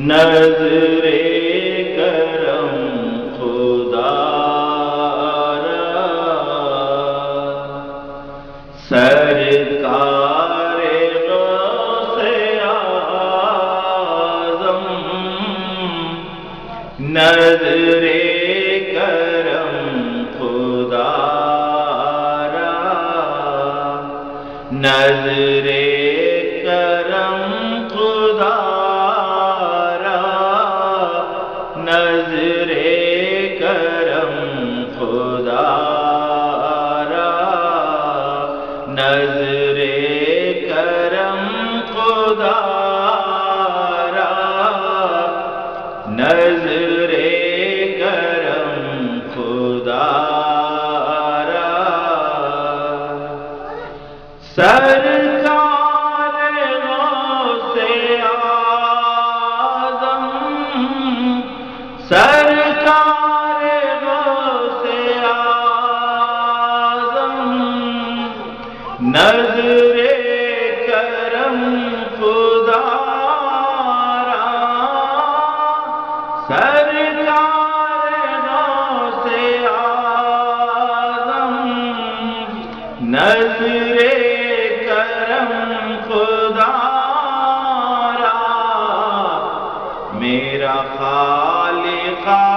نظر کرم خدا را سرکار غوث اعظم نظر کرم خدا را نظر کرم خدا نظر کرم خدا را نظر کرم خدا را نظر کرم خدا را سرکار غوث اعظم سرکار غوث اعظم نظر کرم خدا را سرکار غوث اعظم نظر کرم خدا را میرا خالق